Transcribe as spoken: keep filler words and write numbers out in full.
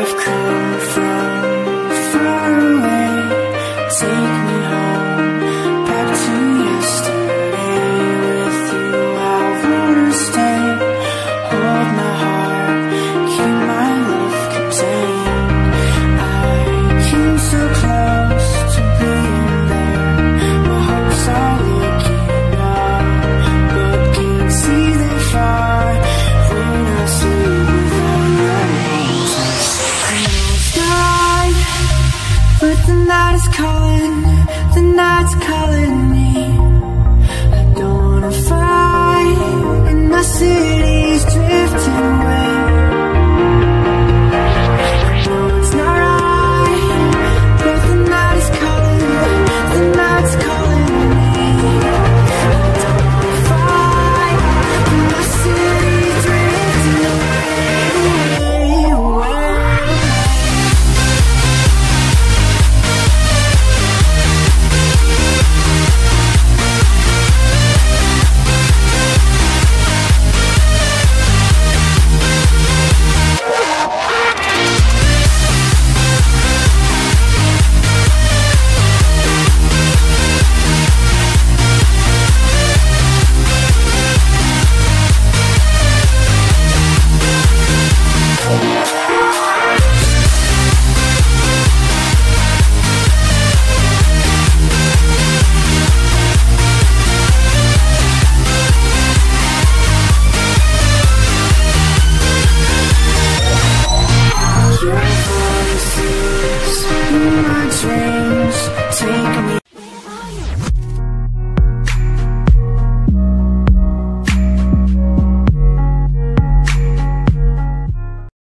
I've come from far away. Take me home, back to yesterday. With you I wanna stay. Hold my heart, keep my love contained. I came so close to being there. My hopes are looking up, but can't see that far when I sleep without your roses. I know it's not, but the night is calling, the night's calling me. I don't wanna fight, and my city's drifting away. I know it's not right, but the night is calling, the night's calling me. I don't wanna fight, and my city's drifting away, away. Your voices in my dreams.